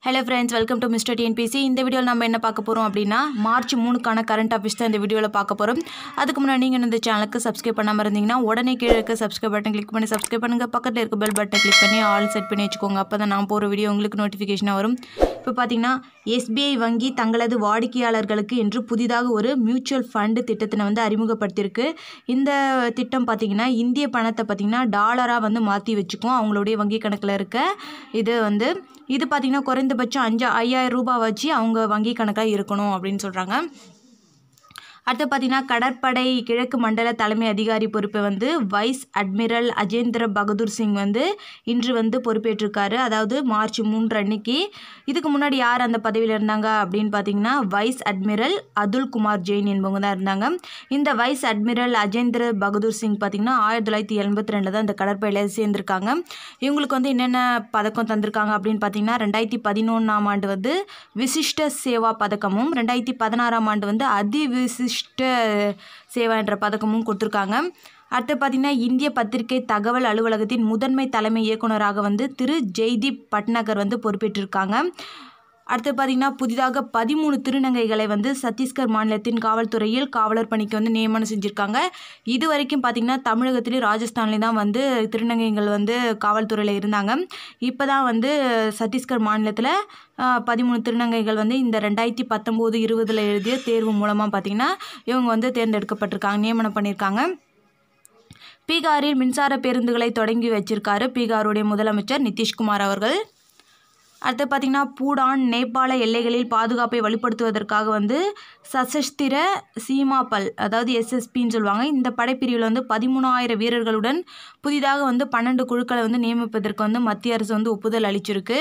Hello friends, welcome to Mr. Tnpsc. இந்த வீடியோல நம்ம என்ன பார்க்க போறோம் அப்படினா மார்ச் 3 க்கான கரண்ட் அஃபேர்ஸ் தான் இந்த வீடியோல பார்க்க போறோம். அதுக்கு முன்னாடி நீங்க இந்த சேனலுக்கு சப்ஸ்கிரைப் பண்ணாம இருந்தீங்கன்னா உடனே கீழ இருக்க சப்ஸ்கிரைப் பட்டன் கிளிக் பண்ணி சப்ஸ்கிரைப் பண்ணுங்க. பக்கத்துல இருக்க பெல் பட்டனை கிளிக் பண்ணி ஆல் செட் பண்ணி வெச்சுக்கோங்க. அப்பதான் நான் போற வீடியோ உங்களுக்கு நோட்டிஃபிகேஷனா வரும். இப்போ பாத்தீங்கன்னா SBI வங்கி தங்களது வாடிக்கையாளர்களுக்கு என்று புதிதாக ஒரு மியூச்சுவல் ஃபண்ட் திட்டத்தினை வந்து அறிமுகப்படுத்தியிருக்கு. இந்த திட்டம் பாத்தீங்கன்னா இந்திய பணத்தை பாத்தீங்கன்னா டாலரா வந்து மாத்தி வெச்சுக்கும் அவங்களுடைய வங்கி கணக்குல இருக்க. இது பாத்தீங்கன்னா குறைந்தபட்சம் 5000 ரூபாய் வச்சு அவங்க வங்கி கணக்காக இருக்கணும் அப்படின்னு சொல்கிறாங்க. அடுத்து பார்த்தீங்கன்னா கடற்படை கிழக்கு மண்டல தலைமை அதிகாரி பொறுப்பை வந்து வைஸ் அட்மிரல் அஜேந்திர பகதூர் சிங் வந்து இன்று வந்து பொறுப்பேற்றிருக்காரு. அதாவது மார்ச் 3 அன்னைக்கு. இதுக்கு முன்னாடி யார் அந்த பதவியில் இருந்தாங்க அப்படின்னு பார்த்தீங்கன்னா வைஸ் அட்மிரல் அதுல் குமார் ஜெயின் என்பவங்க தான் இருந்தாங்க. இந்த வைஸ் அட்மிரல் அஜேந்திர பகதூர் சிங் பார்த்தீங்கன்னா 1982 தான் இந்த கடற்படையில் சேர்ந்திருக்காங்க. இவங்களுக்கு வந்து என்னென்ன பதக்கம் தந்திருக்காங்க அப்படின்னு பார்த்தீங்கன்னா 2011ஆம் ஆண்டு வந்து விசிஷ்ட சேவா பதக்கமும் 2016ஆம் ஆண்டு வந்து அதிவிசிஷ்ட சேவா என்ற பதக்கமும் கொடுத்துருக்காங்க. அடுத்து பார்த்தீங்கன்னா இந்திய பத்திரிகை தகவல் அலுவலகத்தின் முதன்மை தலைமை இயக்குநராக வந்து திரு ஜெய்தீப் பட்நகர் வந்து பொறுப்பேற்றிருக்காங்க. அடுத்து பார்த்தீங்கன்னா புதிதாக 13 திருநங்கைகளை வந்து சத்தீஸ்கர் மாநிலத்தின் காவல்துறையில் காவலர் பணிக்கு வந்து நியமனம் செஞ்சுருக்காங்க. இது வரைக்கும் பார்த்தீங்கன்னா தமிழகத்துலேயும் ராஜஸ்தான்லேயும் தான் வந்து திருநங்கைகள் வந்து காவல்துறையில் இருந்தாங்க. இப்போ தான் வந்து சத்தீஸ்கர் மாநிலத்தில் 13 திருநங்கைகள் வந்து இந்த 2019-20 எழுதிய தேர்வு மூலமாக பார்த்தீங்கன்னா இவங்க வந்து தேர்ந்தெடுக்கப்பட்டிருக்காங்க, நியமனம் பண்ணியிருக்காங்க. பீகாரில் மின்சார பேருந்துகளை தொடங்கி வச்சிருக்காரு பீகாருடைய முதலமைச்சர் நிதிஷ்குமார் அவர்கள். அடுத்து பார்த்திங்கன்னா பூடான் நேபாள எல்லைகளில் பாதுகாப்பை வலுப்படுத்துவதற்காக வந்து சசஸ்திர சீமா பல் அதாவது SSPன்னு சொல்லுவாங்க. இந்த படைப்பிரிவில் வந்து 13,000 வீரர்களுடன் புதிதாக வந்து 12 குழுக்களை வந்து நியமிப்பதற்கு வந்து மத்திய அரசு வந்து ஒப்புதல் அளிச்சிருக்கு.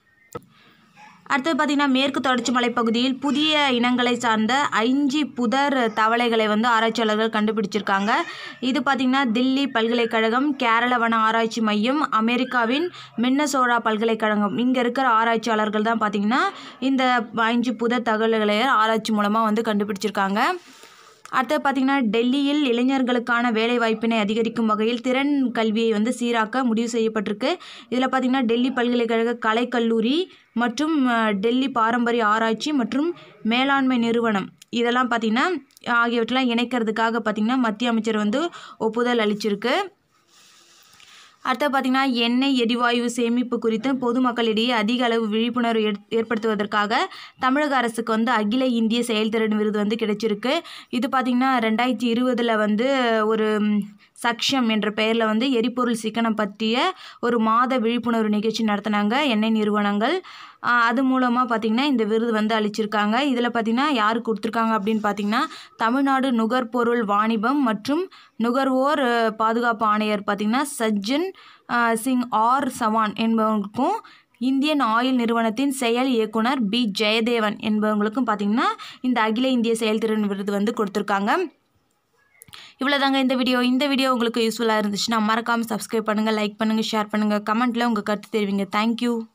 அடுத்தது பார்த்திங்கன்னா மேற்கு தொடர்ச்சி மலைப்பகுதியில் புதிய இனங்களை சார்ந்த 5 புதர் தவளைகளை வந்து ஆராய்ச்சியாளர்கள் கண்டுபிடிச்சிருக்காங்க. இது பார்த்திங்கன்னா தில்லி பல்கலைக்கழகம், கேரள வன ஆராய்ச்சி மையம், அமெரிக்காவின் மின்னசோடா பல்கலைக்கழகம் இங்கே இருக்கிற ஆராய்ச்சியாளர்கள் தான் பார்த்திங்கன்னா இந்த 5 புதர் தகவல்களை ஆராய்ச்சி மூலமாக வந்து கண்டுபிடிச்சிருக்காங்க. அடுத்து பார்த்திங்கன்னா டெல்லியில் இளைஞர்களுக்கான வேலைவாய்ப்பினை அதிகரிக்கும் வகையில் திறன் கல்வியை வந்து சீராக்க முடிவு செய்யப்பட்டிருக்கு. இதில் பார்த்திங்கன்னா டெல்லி பல்கலைக்கழக கலைக்கல்லூரி மற்றும் டெல்லி பாரம்பரிய ஆராய்ச்சி மற்றும் மேலாண்மை நிறுவனம் இதெல்லாம் பார்த்திங்கன்னா ஆகியவற்றெல்லாம் இணைக்கிறதுக்காக பார்த்திங்கன்னா மத்திய அமைச்சர் வந்து ஒப்புதல் அளிச்சிருக்கு. அடுத்து பார்த்திங்கன்னா எண்ணெய் எரிவாயு சேமிப்பு குறித்து பொதுமக்களிடையே அதிக அளவு விழிப்புணர்வு ஏற்படுத்துவதற்காக தமிழக அரசுக்கு வந்து அகில இந்திய செயல்திறன் விருது வந்து கிடைச்சிருக்கு. இது பார்த்திங்கன்னா 2020 வந்து ஒரு சக்ஷம் என்ற பெயரில் வந்து எரிபொருள் சிக்கனம் பற்றிய ஒரு மாத விழிப்புணர்வு நிகழ்ச்சி நடத்தினாங்க எண்ணெய் நிறுவனங்கள். அது மூலமாக பார்த்திங்கன்னா இந்த விருது வந்து அளிச்சிருக்காங்க. இதில் பார்த்திங்கன்னா யாருக்கு கொடுத்துருக்காங்க அப்படின்னு பார்த்திங்கன்னா தமிழ்நாடு நுகர்பொருள் வாணிபம் மற்றும் நுகர்வோர் பாதுகாப்பு ஆணையர் பார்த்திங்கன்னா சஜ்ஜன் சிங் ஆர் சவான் என்பவங்களுக்கும் இந்தியன் ஆயில் நிறுவனத்தின் செயல் இயக்குனர் B ஜெயதேவன் என்பவங்களுக்கும் பார்த்திங்கன்னா இந்த அகில இந்திய செயல்திறன் விருது வந்து கொடுத்துருக்காங்க. இவ்வளோதாங்க இந்த வீடியோ உங்களுக்கு யூஸ்ஃபுல்லாக இருந்துச்சுன்னா மறக்காமல் சப்ஸ்கிரைப் பண்ணுங்கள், லைக் பண்ணுங்கள், ஷேர் பண்ணுங்கள், கமெண்ட்டில் உங்கள் கருத்து தெரிவிங்க. தேங்க்யூ.